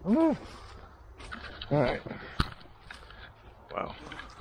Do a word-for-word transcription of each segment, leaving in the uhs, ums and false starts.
All right. Wow.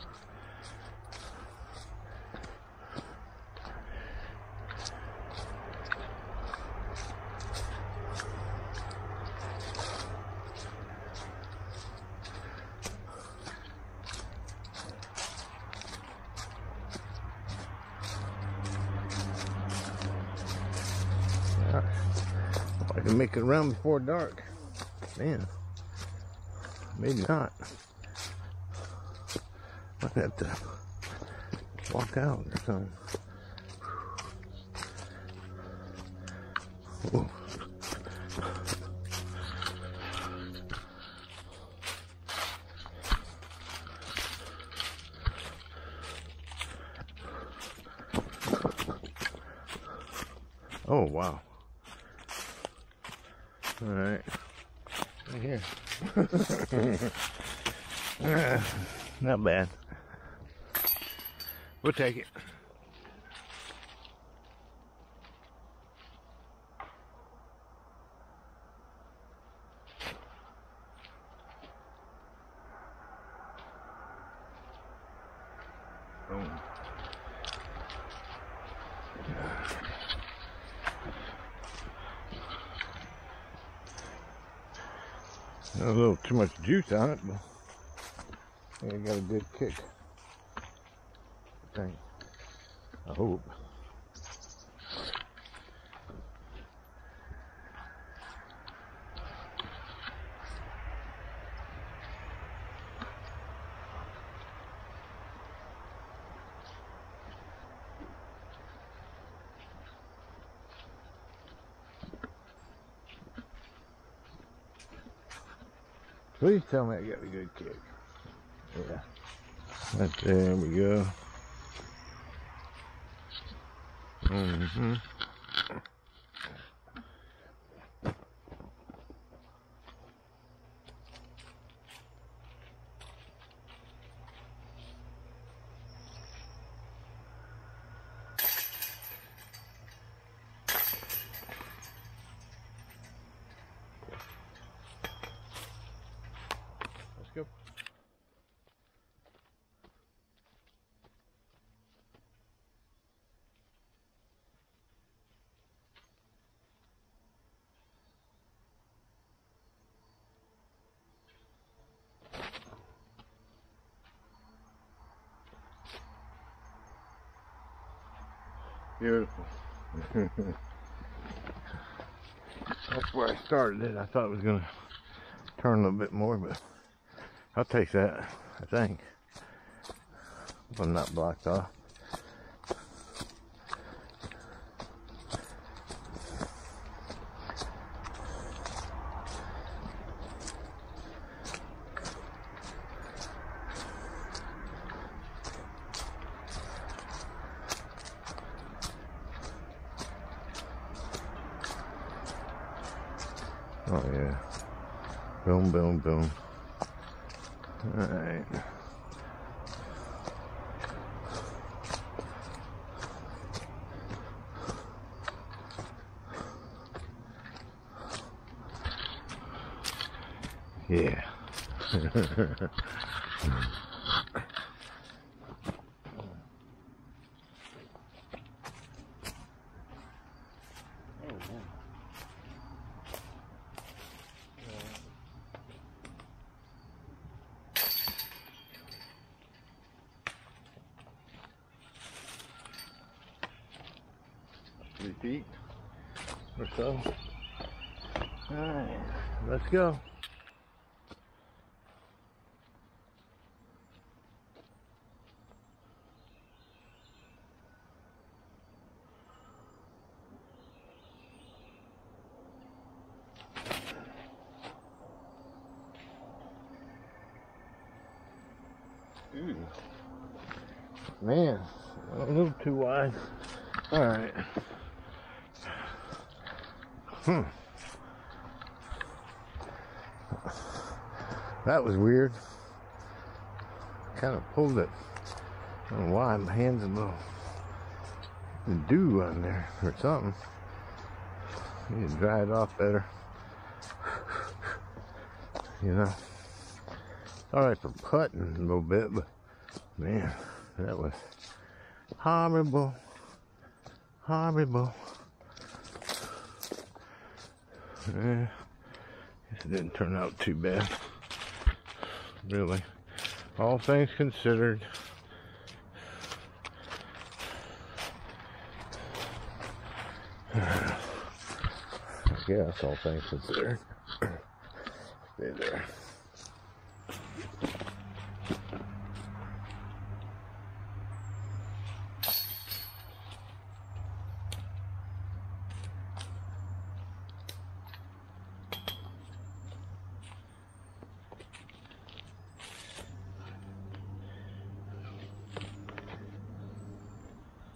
I can make it around before dark. Man, maybe not. Might have to walk out or something. Ooh. Oh, wow. All right, right here. uh, not bad. We'll take it. Boom. A little too much juice on it, but I got a good kick. I think. I hope. Please tell me I got a good kick. Yeah. Right there we go. Mm-hmm. Let's go. Beautiful. That's where I started it. I thought it was going to turn a little bit more, but I'll take that, I think. If I'm not blocked off. Oh yeah. Boom, boom, boom. Alright. Yeah. Three feet or so. Alright, let's go. Ooh. Man, a little too wide. Alright. Hmm. That was weird. Kind of pulled it. I don't know why my hands a little dew on there or something. Need to dry it off better. You know, sorry for putting a little bit, but man, that was horrible, horrible. Yeah, guess it didn't turn out too bad, really. All things considered. I guess all things considered. Stay there.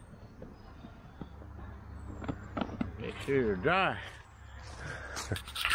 Make sure you're dry.